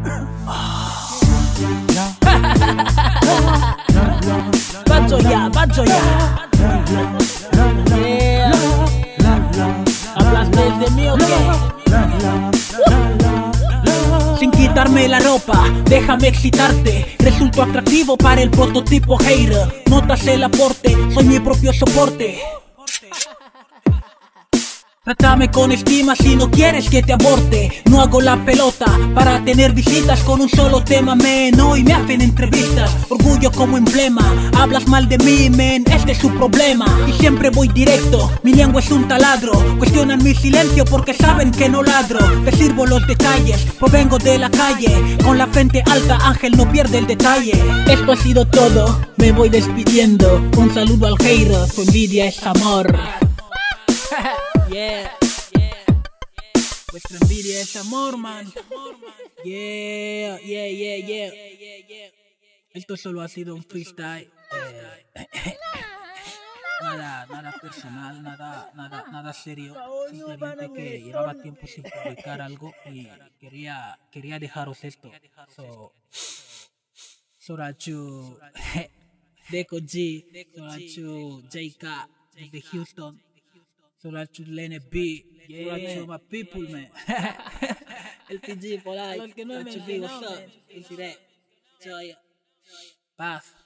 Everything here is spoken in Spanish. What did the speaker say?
Bacho ya. Yeah. ¿Hablas desde mí o qué? Sin quitarme la ropa, déjame excitarte. Resulto atractivo para el prototipo hater. Notas el aporte, soy mi propio soporte. Trátame con estima si no quieres que te aborte. No hago la pelota para tener visitas con un solo tema, men. Hoy me hacen entrevistas, orgullo como emblema. Hablas mal de mí, men, este es su problema. Y siempre voy directo, mi lengua es un taladro. Cuestionan mi silencio porque saben que no ladro. Te sirvo los detalles, provengo de la calle. Con la frente alta, Ángel no pierde el detalle. Esto ha sido todo, me voy despidiendo. Un saludo al hater, tu envidia es amor. Yeah, vuestra envidia es amor, man. Yeah. Esto solo ha sido un freestyle. Nada personal, nada serio. Simplemente que llevaba tiempo sin publicar algo y quería dejaros esto. Sorachu, Deco G, Sorachu JK de Houston. Sorachu Lene B, Sorachu my people, man. El PG por ahí, Sorachu B, what's up? Paz.